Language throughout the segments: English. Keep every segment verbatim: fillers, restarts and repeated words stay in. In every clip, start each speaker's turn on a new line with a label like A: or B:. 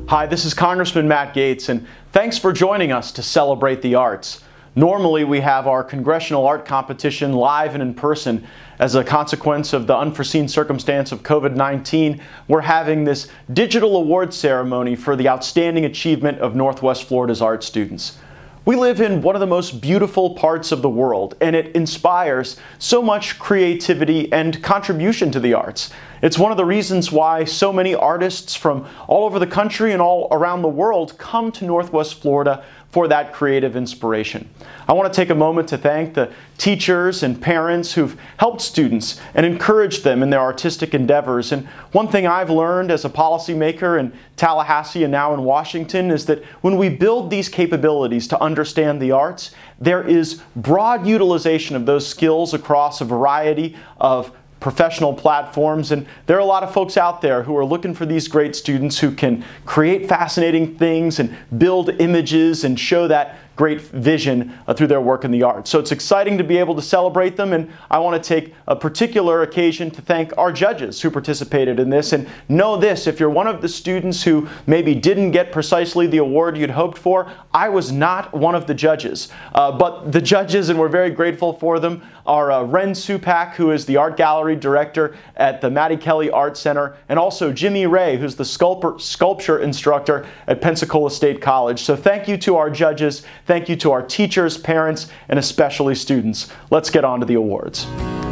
A: Hi, this is Congressman Matt Gaetz, and thanks for joining us to celebrate the arts. Normally, we have our Congressional art competition live and in person. As a consequence of the unforeseen circumstance of COVID nineteen, we're having this digital award ceremony for the outstanding achievement of Northwest Florida's art students. We live in one of the most beautiful parts of the world, and it inspires so much creativity and contribution to the arts. It's one of the reasons why so many artists from all over the country and all around the world come to Northwest Florida for that creative inspiration. I want to take a moment to thank the teachers and parents who've helped students and encouraged them in their artistic endeavors. And one thing I've learned as a policymaker in Tallahassee and now in Washington is that when we build these capabilities to understand the arts, there is broad utilization of those skills across a variety of professional platforms, and there are a lot of folks out there who are looking for these great students who can create fascinating things and build images and show that great vision uh, through their work in the arts. So it's exciting to be able to celebrate them, and I want to take a particular occasion to thank our judges who participated in this. And know this, if you're one of the students who maybe didn't get precisely the award you'd hoped for, I was not one of the judges. Uh, but the judges, and we're very grateful for them, are uh, Ren Supak, who is the art gallery director at the Mattie Kelly Art Center, and also Jimmy Ray, who's the sculptor, sculpture instructor at Pensacola State College. So thank you to our judges. Thank you to our teachers, parents, and especially students. Let's get on to the awards.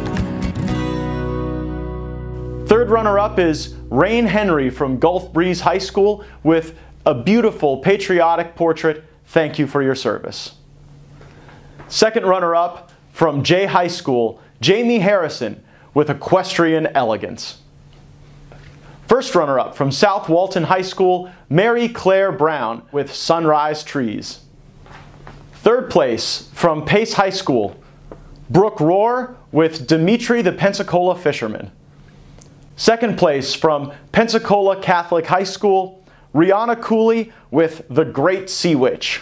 A: Third runner-up is Rain Henry from Gulf Breeze High School with a beautiful patriotic portrait, "Thank you for your service." Second runner-up from Jay High School, Jamie Harrison with Equestrian Elegance. First runner-up from South Walton High School, Mary Claire Brown with Sunrise Trees. Third place from Pace High School, Brooke Rohr with Dimitri the Pensacola Fisherman. Second place from Pensacola Catholic High School, Rihanna Cooley with The Great Sea Witch.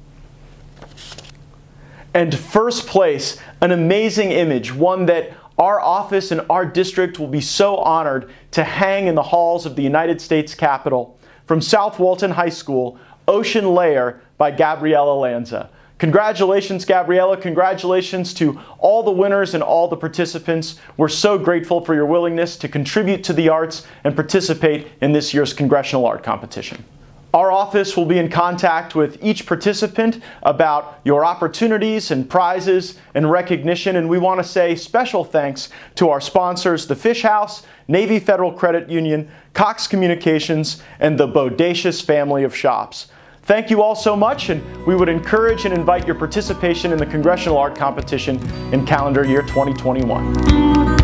A: And first place, an amazing image, one that our office and our district will be so honored to hang in the halls of the United States Capitol, from South Walton High School, Ocean Layer by Gabriella Lanza. Congratulations, Gabriella. Congratulations to all the winners and all the participants. We're so grateful for your willingness to contribute to the arts and participate in this year's Congressional Art Competition. Our office will be in contact with each participant about your opportunities and prizes and recognition, and we want to say special thanks to our sponsors, the Fish House, Navy Federal Credit Union, Cox Communications, and the Bodacious family of shops. Thank you all so much, and we would encourage and invite your participation in the Congressional Art Competition in calendar year twenty twenty-one.